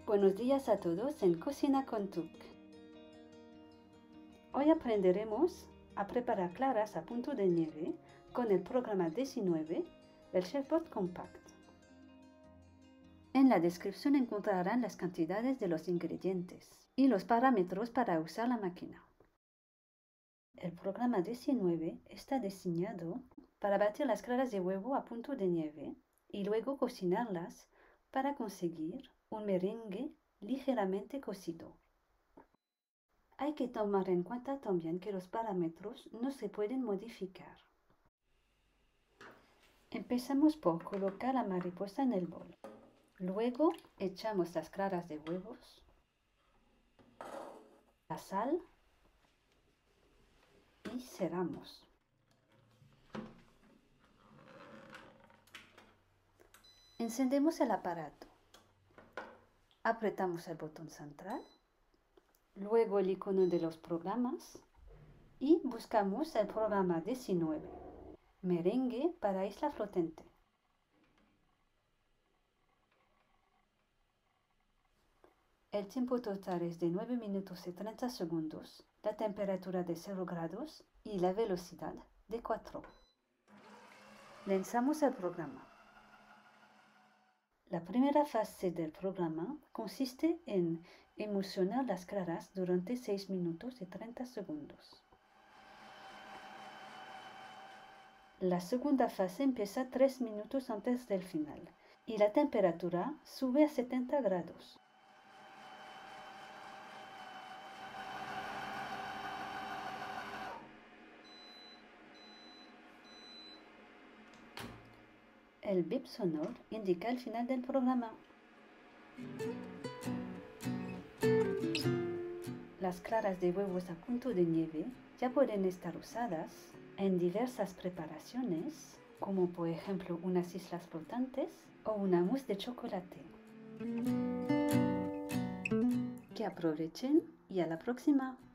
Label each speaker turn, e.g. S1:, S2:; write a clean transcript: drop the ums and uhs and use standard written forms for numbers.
S1: Buenos días a todos en Cocina con Tuk. Hoy aprenderemos a preparar claras a punto de nieve con el programa 19 del Chefbot Compact. En la descripción encontrarán las cantidades de los ingredientes y los parámetros para usar la máquina. El programa 19 está diseñado para batir las claras de huevo a punto de nieve y luego cocinarlas para conseguir un merengue ligeramente cocido. Hay que tomar en cuenta también que los parámetros no se pueden modificar. Empezamos por colocar la mariposa en el bol. Luego echamos las claras de huevos, la sal y cerramos. Encendemos el aparato. Apretamos el botón central, luego el icono de los programas y buscamos el programa 19, merengue para isla flotante. El tiempo total es de 9 minutos y 30 segundos, la temperatura de 0 grados y la velocidad de 4. Lanzamos el programa. La primera fase del programa consiste en emulsionar las claras durante 6 minutos y 30 segundos. La segunda fase empieza 3 minutos antes del final y la temperatura sube a 70 grados. El bip sonoro indica el final del programa. Las claras de huevos a punto de nieve ya pueden estar usadas en diversas preparaciones, como por ejemplo unas islas flotantes o una mousse de chocolate. Que aprovechen y a la próxima.